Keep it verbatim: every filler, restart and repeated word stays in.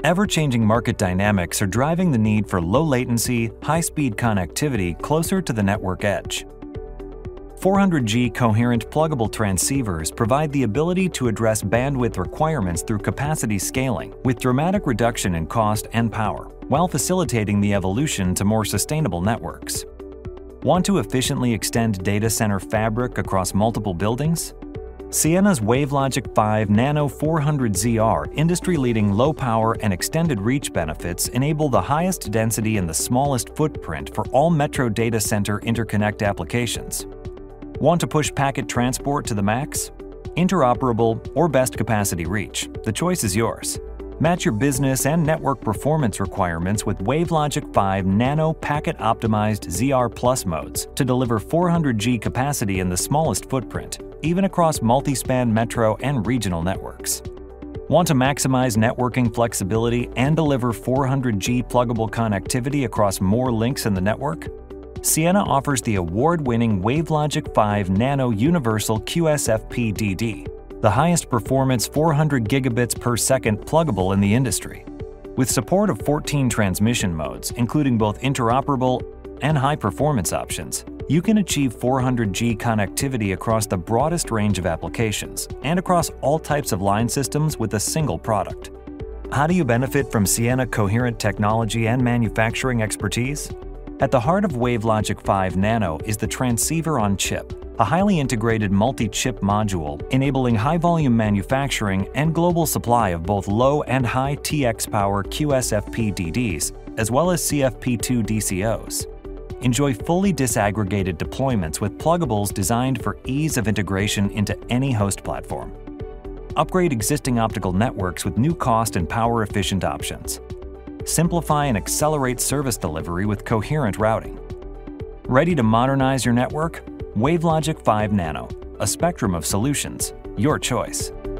Ever-changing market dynamics are driving the need for low-latency, high-speed connectivity closer to the network edge. four hundred G coherent pluggable transceivers provide the ability to address bandwidth requirements through capacity scaling, with dramatic reduction in cost and power, while facilitating the evolution to more sustainable networks. Want to efficiently extend data center fabric across multiple buildings? Ciena's WaveLogic five Nano four hundred Z R industry-leading low power and extended reach benefits enable the highest density and the smallest footprint for all metro data center interconnect applications. Want to push packet transport to the max? Interoperable or best capacity reach, the choice is yours. Match your business and network performance requirements with WaveLogic five Nano packet-optimized Z R Plus modes to deliver four hundred G capacity in the smallest footprint, even across multi-span metro and regional networks. Want to maximize networking flexibility and deliver four hundred G pluggable connectivity across more links in the network? Ciena offers the award-winning WaveLogic five Nano Universal Q S F P D D, the highest performance four hundred gigabits per second pluggable in the industry. With support of fourteen transmission modes, including both interoperable and high-performance options, you can achieve four hundred G connectivity across the broadest range of applications and across all types of line systems with a single product. How do you benefit from Ciena coherent technology and manufacturing expertise? At the heart of WaveLogic five Nano is the transceiver on chip, a highly integrated multi-chip module enabling high-volume manufacturing and global supply of both low and high T X power Q S F P D Ds, as well as C F P two D C Os. Enjoy fully disaggregated deployments with pluggables designed for ease of integration into any host platform. Upgrade existing optical networks with new cost and power-efficient options. Simplify and accelerate service delivery with coherent routing. Ready to modernize your network? WaveLogic five Nano, a spectrum of solutions, your choice.